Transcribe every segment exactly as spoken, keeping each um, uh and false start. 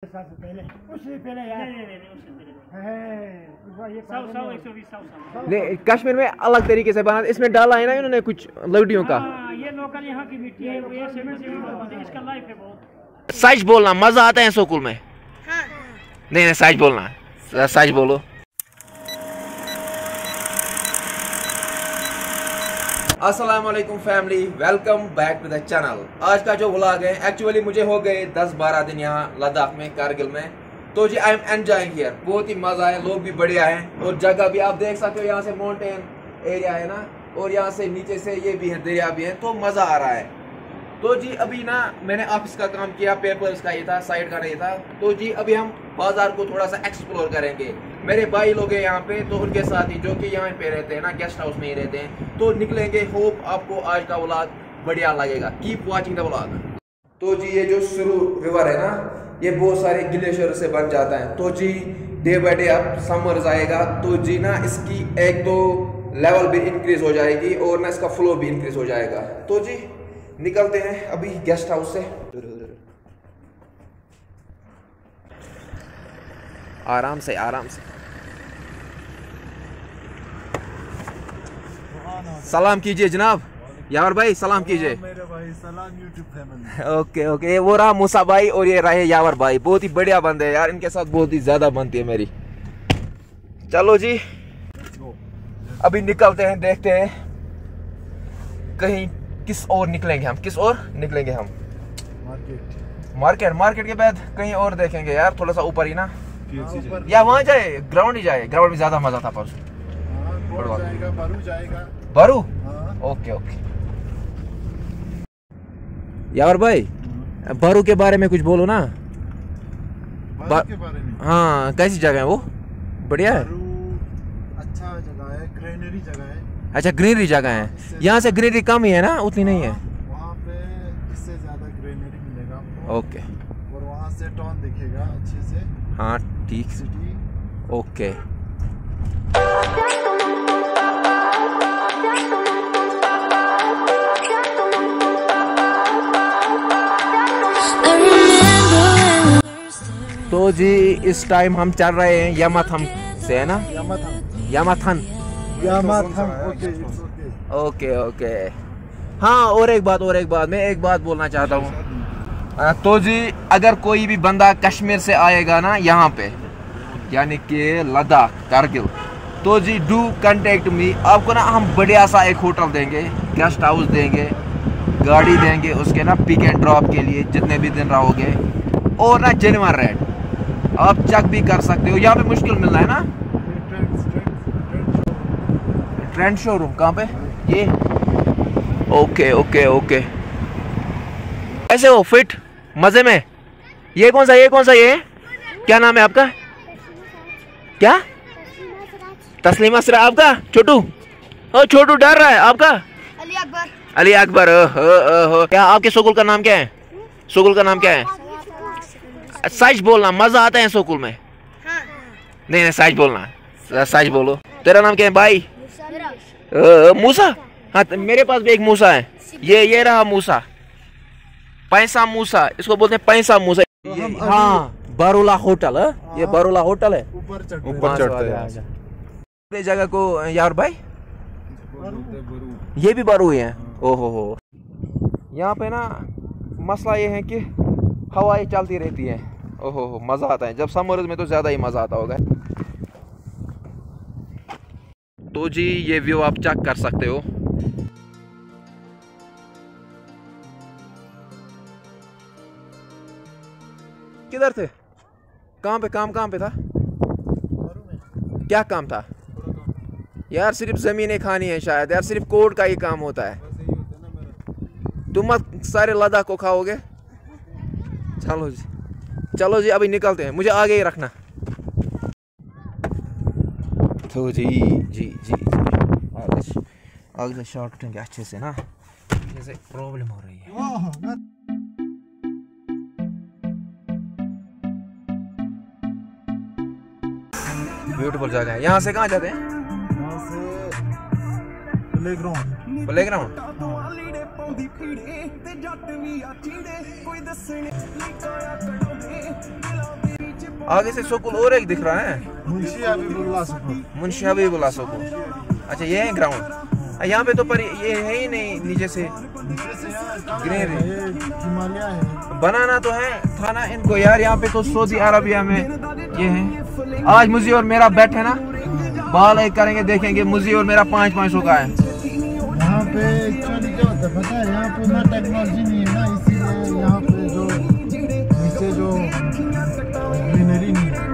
साल से पहले, उससे पहले यार नहीं नहीं नहीं उससे पहले कश्मीर में अलग तरीके से बना, इसमें डाला है ना इन्होंने कुछ लकड़ियों का। ये लोकल यहाँ की मिट्टी है, ये सीमेंट से बनता है, इसका लाइफ है बहुत। सच बोलना, मजा आता है स्कूल में? हाँ। नहीं नहीं सच बोलना, सच बोलो। अस्सलाम वालेकुम family, welcome back to the channel. आज का जो व्लॉग है, एक्चुअली मुझे हो गए दस बारह दिन यहाँ लद्दाख में, कारगिल में। तो जी आई एम एंजॉयिंग हियर, बहुत ही मजा है, लोग भी बढ़िया हैं और जगह भी आप देख सकते हो। यहाँ से माउंटेन एरिया है ना, और यहाँ से नीचे से ये भी है, दरिया भी है, तो मजा आ रहा है। तो जी अभी ना मैंने ऑफिस का काम किया, पेपर्स का ये था, साइड का नहीं था। तो जी अभी हम बाजार को थोड़ा सा एक्सप्लोर करेंगे। मेरे भाई लोग हैं यहाँ पे, तो उनके साथ ही जो कि यहाँ पे रहते हैं ना, गेस्ट हाउस में ही रहते हैं, तो निकलेंगे। होप आपको आज का व्लॉग बढ़िया लगेगा, कीप वाचिंग द व्लॉग। तो जी ये जो सुरु रिवर है ना, ये बहुत सारे ग्लेशियर से बन जाता है। तो जी डे बाय डे अब समर आएगा, तो जी ना इसकी एक तो लेवल भी इंक्रीज हो जाएगी और ना इसका फ्लो भी इंक्रीज हो जाएगा। तो जी निकलते हैं अभी गेस्ट हाउस से। आराम से आराम से। सलाम कीजिए जनाब। यार भाई सलाम कीजिए। मेरे भाई सलाम यूट्यूब फैमिली। ओके ओके, वो रहा मूसा भाई और ये रहे यावर भाई, बहुत ही बढ़िया बंदे हैं यार, इनके साथ बहुत ही ज्यादा बनती है मेरी। चलो जी अभी निकलते हैं, देखते हैं कहीं किस और निकलेंगे हम, किस और निकलेंगे हम। मार्केट मार्केट मार्केट के बाद कहीं और देखेंगे यार, थोड़ा सा ऊपर ही ना, या वहाँ जाए, ग्राउंड ही जाए। ग्राउंड में ज्यादा मजा था परसों। जाएगा बारू जाएगा बारू। ओके ओके यार भाई, बारू के बारे में कुछ बोलो ना। बारू के बारे में? हाँ, कैसी जगह है वो? बढ़िया है, अच्छा जगह है, ग्रीनरी जगह है। अच्छा ग्रीनरी जगह है, यहाँ से ग्रीनरी कम ही है ना, उतनी नहीं है वहाँ पे, इससे ज्यादा ग्रीनरी मिलेगा आपको। ओके, और वहाँ से टाउन दिखेगा अच्छे से। हाँ ठीक, सिटी। ओके। तो जी इस टाइम हम चल रहे हैं यमाथम से, है ना? यमाथम यमाथन यमाथम ओके ओके ओके। हाँ और एक बात और एक बात मैं एक बात बोलना चाहता हूँ। तो जी अगर कोई भी बंदा कश्मीर से आएगा ना यहाँ पे, यानी कि लद्दाख कारगिल, तो जी डू कांटेक्ट मी। आपको ना हम बढ़िया सा एक होटल देंगे, गेस्ट हाउस देंगे, गाड़ी देंगे उसके ना पिक एंड ड्रॉप के लिए जितने भी दिन रहोगे, और ना जेन्युइन रेट आप चेक भी कर सकते हो। यहाँ पे मुश्किल मिलना है ना। ट्रेंड शोरूम कहाँ पे? ये ओके ओके ओके। ऐसे हो फिट मजे में? ये कौन सा ये कौन सा ये क्या नाम है आपका? क्या? तस्लीमा सरा। आपका? छोटू? ओ छोटू डर रहा है। आपका? अली अकबर। अली अकबर। हो क्या आपके स्कूल का नाम क्या है? स्कूल का नाम क्या है? सच बोलना, मजा आता है स्कूल में? हाँ। नहीं नहीं सच बोलना, सच बोलो। तेरा नाम क्या है भाई? मूसा। हाँ मेरे पास भी एक मूसा है, ये ये रहा मूसा, पैसा मूसा, इसको बोलते हैं पैसा मूसा। हाँ बारूला होटल है, ये बारूला होटल है, ऊपर चढ़ते ऊपर चढ़ते हैं जगह को यार भाई। ये भी बारू है। ओहो हो, यहाँ पे ना मसला ये है कि हवाएं चलती रहती है। ओहो हो मजा आता है, जब समर में तो ज्यादा ही मजा आता होगा। तो जी ये व्यू आप चेक कर सकते हो। किधर थे? कहाँ पे काम? कहाँ पे था? क्या काम था यार? सिर्फ जमीनें खानी है शायद यार, सिर्फ कोर्ट का ही काम होता है। तुम मत सारे लद्दाख को खाओगे। चलो जी चलो जी अभी निकलते हैं, मुझे आगे ही रखना। तो जी जी जी जी आगे आगे से शॉट उठेंगे अच्छे से ना, जैसे प्रॉब्लम हो रही है। ब्यूटीफुल जगह है। यहाँ से कहाँ जाते हैं? यहाँ से प्लेग्राउंड। प्लेग्राउंड आगे से स्कूल और एक दिख रहा है, मुंशी हबीबुल्लाह स्कूल। मुंशी हबीबुल्लाह स्कूल। अच्छा ये है ग्राउंड। यहाँ पे तो पर ये है ही नहीं, नीचे से ग्रीनरी हिमालय है। बनाना तो है था ना इनको यार। यहाँ पे तो सऊदी अरबिया में ये है। आज मुझे और मेरा बैठ है ना, बाल एक करेंगे, देखेंगे मुझे और मेरा पाँच पाँच सौ का है। यहाँ पे एक्चुअली क्या होता है पता है, यहाँ पे ना टेक्नोलॉजी नहीं है ना, इसीलिए यहाँ पे जो नीचे जो ग्रीनरी नहीं है।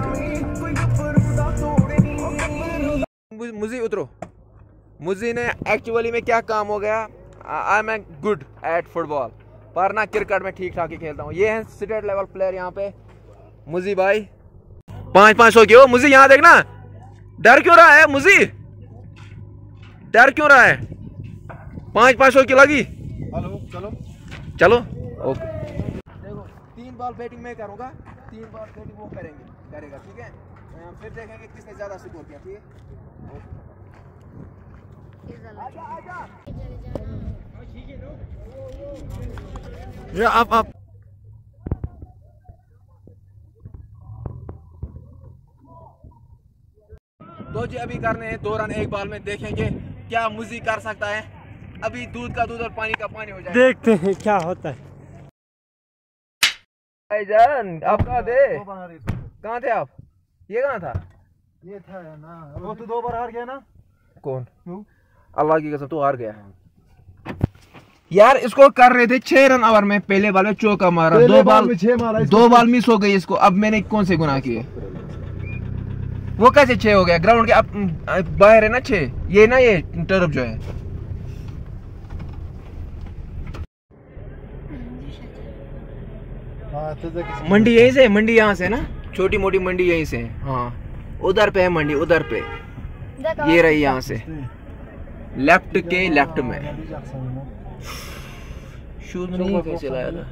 मुझे उतरो। मुझे ने एक्चुअली में क्या काम हो गया, I am good at football, पर ना क्रिकेट में ठीक ठाक ही खेलता हूँ। ये है स्टेट लेवल प्लेयर यहाँ पे मुझे भाई। पाँच पाँच सौ की हो मुझे, यहाँ देखना। डर क्यों रहा है मुझे, डर क्यों रहा है? पाँच पाँच सौ की लगी। हेलो चलो चलो ओके। देखो तीन बॉल बैटिंग में करूँगा, तीन बॉल बैटिंग वो करेंगे करेगा, ठीक है। फिर देखेंगे किसने ज्यादा स्कोर किया, ठीक है। ये आप आप तो जी अभी करने हैं दो रन एक बॉल में, देखेंगे क्या मुझे कर सकता है। अभी दूध का दूध और पानी का पानी हो जाए, देखते हैं क्या होता है। भाईजान आप कहाँ थे, कहाँ थे आप? ये कहाँ था? ये था ना, वो तो दो बार हार गया ना। कौन? क्यों? अल्लाह की कसम तू हार गया यार। इसको कर रहे थे छह रन ओवर में, पहले बॉल में चौका मारा, दो बॉल छह मारा, दो बॉल मिस हो गई इसको। अब मैंने कौन से गुनाह किए? वो कैसे छह हो गया? ग्राउंड के अब बाहर है ना छह, ये ना ये टर्फ जो है। मंडी यहीं से, मंडी यहाँ से ना, छोटी मोटी मंडी यहीं से। हाँ उधर पे है मंडी, उधर पे ये रही, यहाँ से लेफ्ट के लेफ्ट में। शूज नहीं कैसे लाया था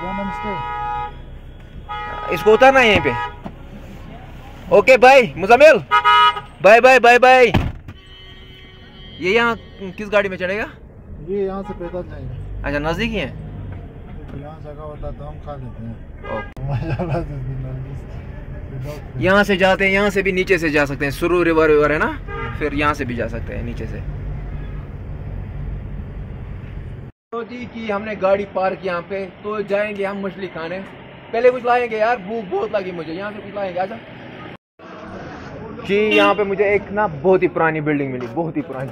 इसको, उतरना यहीं पे। Okay bye Muzammil, bye bye bye bye. ये यहाँ किस गाड़ी में चढ़ेगा? ये यहाँ से पैदल जाएंगे। अच्छा नजदीक ही है, यहाँ जगह होता तो हम खा लेते हैं। यहाँ से जाते हैं, यहाँ से भी नीचे से जा सकते हैं, सुरू रिवर रिवर है ना, फिर यहाँ से भी जा सकते हैं नीचे से। तो जी की हमने गाड़ी पार्क यहाँ पे, तो जाएंगे हम मछली खाने। पहले कुछ लाएंगे यार, भूख बहुत लगी मुझे, यहाँ से कुछ लाएंगे। आजा जी। यहाँ पे मुझे एक ना बहुत ही पुरानी बिल्डिंग मिली, बहुत ही पुरानी।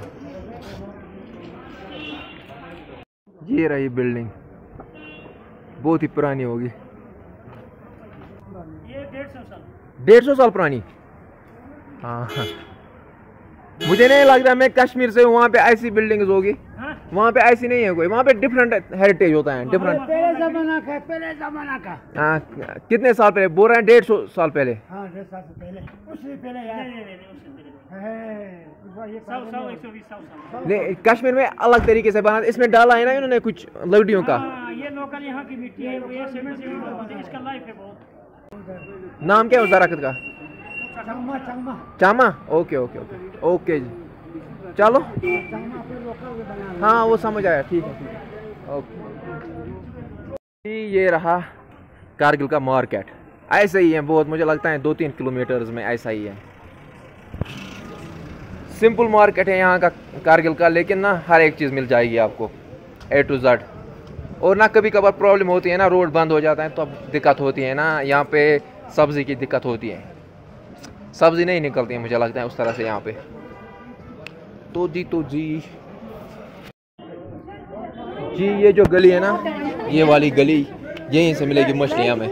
ये रही बिल्डिंग, बहुत ही पुरानी होगी, ये डेढ़ सौ साल डेढ़ सौ साल पुरानी। हाँ मुझे नहीं लगता मैं कश्मीर से हूँ, वहाँ पे ऐसी बिल्डिंग्स होगी। वहाँ पे ऐसी नहीं है कोई, वहाँ पे डिफरेंट हेरिटेज होता है, डिफरेंट। पहले जमाना का, पहले जमाना का। हाँ कितने साल पहले बोल रहे हैं? डेढ़ सौ साल पहले। हाँ डेढ़ साल से पहले, उससे पहले यार। नहीं नहीं नहीं उससे पहले। सौ सौ एक सौ बीस साल। नहीं कश्मीर में अलग तरीके से बना, इसमें डाला है ना इन्होंने कुछ लकड़ियों का। ये लोकल यहाँ की मिट्टी है, ये सीमेंट से बनती है, इसका लाइफ है बहुत। नाम क्या है उस दरख्त का? चंगमा चंगमा चामा। ओके ओके ओके ओके जी चलो। हाँ वो समझ आया, ठीक है ठीक है ओके। ये रहा कारगिल का मार्केट, ऐसा ही है बहुत, मुझे लगता है दो तीन किलोमीटर में ऐसा ही है। सिंपल मार्केट है यहाँ का कारगिल का, लेकिन ना हर एक चीज़ मिल जाएगी आपको ए टू जेड। और ना कभी कभार प्रॉब्लम होती है ना, रोड बंद हो जाता है तो अब दिक्कत होती है ना, यहाँ पे सब्ज़ी की दिक्कत होती है, सब्ज़ी नहीं निकलती है मुझे लगता है उस तरह से यहाँ पे। तो जी तो जी जी ये जो गली है ना, ये वाली गली, यहीं से मिलेगी मछली हमें।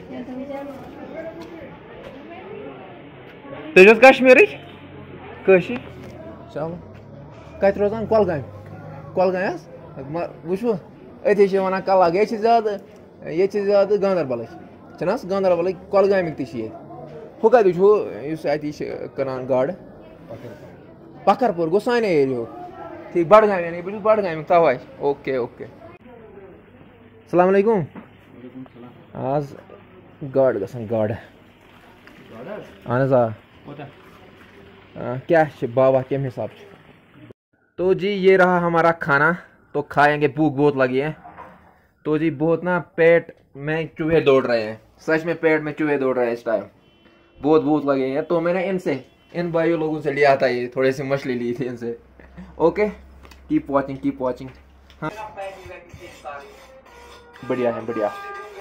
तेजस कश्मीरी कशी चलो कत रोजान कोलगाम कोलगाम वो अथी वन कलग ये ज्यादा ये ज्यादा गांदरबल चना गांदरबल कोलगाम ते हु कत करान गाड़ पकरपुर गो साने एरियो ठीक बडगाम यानी बस बडगाम तवाय। ओके ओके अस्सलाम वालेकुम। आज गाड़ गसन गाड़ अहन आ क्या बाबा के हिसाब से। तो जी ये रहा हमारा खाना, तो खाएंगे, भूख बहुत लगी है। तो जी बहुत ना पेट में चूहे दौड़ रहे हैं, सच में पेट में चूहे दौड़ रहे हैं इस टाइम, बहुत भूख लगे हैं। तो मैंने इनसे इन भाइयों लोगों से लिया था, ये थोड़ी सी मछली ली थी इनसे। Okay, keep watching keep watching. हाँ बढ़िया है बढ़िया।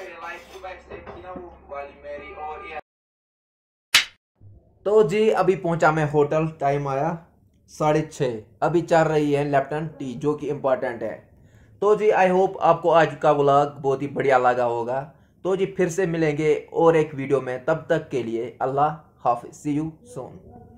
तो जी अभी पहुंचा मैं होटल, टाइम आया साढ़े छः, अभी चल रही है लेफ्टन टी जो कि इम्पोर्टेंट है। तो जी आई होप आपको आज का व्लॉग बहुत ही बढ़िया लगा होगा। तो जी फिर से मिलेंगे और एक वीडियो में, तब तक के लिए अल्लाह हाफिज, सी यू सून।